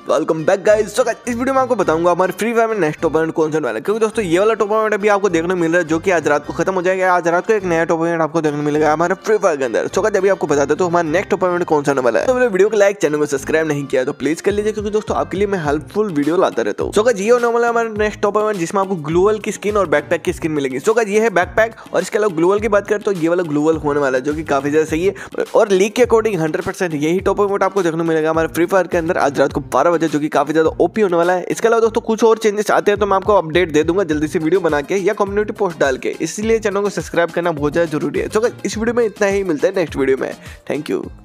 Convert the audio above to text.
Welcome back guys. तो इस video में आपको बताऊंगा हमारे फ्री फायर में नेक्स्ट टॉप कौन सा वाला है, क्योंकि दोस्तों ये वाला टॉप अभी आपको देखने मिल रहा है जो कि आज रात को खत्म हो जाएगा। आज रात को एक नया टॉप आपको देखने मिलेगा हमारे फ्री फायर के अंदर। तो अभी आपको बताते तो हमारा नेक्स्ट टॉप कौन सा वाला है। तो वीडियो को लाइक, चैनल को सब्सक्राइब नहीं किया तो प्लीज कर लीजिए, क्योंकि दोस्तों आपके लिए मैं हेल्पफुल वीडियो लाता रहता हूँ। ये होने वाला है हमारा नेक्स्ट टॉप जिसमें आपको ग्लोवल की स्किन और बैकपैक की स्किन मिलेगी। ये है बैकपैक, और इसके अलावा ग्लोवल की बात करें तो ये वाला ग्लोवल होने वाला है जो कि काफी ज्यादा सही है, और लीक के अकॉर्डिंग 100% यही टॉप आपको देखने मिलेगा हमारे फ्री फायर के अंदर आज रात को 12 बजे, जो कि काफी ज्यादा ओपी होने वाला है। इसके अलावा दोस्तों कुछ और चेंजेस आते हैं तो मैं आपको अपडेट दे दूंगा जल्दी से वीडियो बना के या कम्युनिटी पोस्ट डाल के, इसलिए चैनल को सब्सक्राइब करना बहुत ज्यादा जरूरी है। तो इस वीडियो में इतना ही, मिलता है नेक्स्ट वीडियो में। Thank you.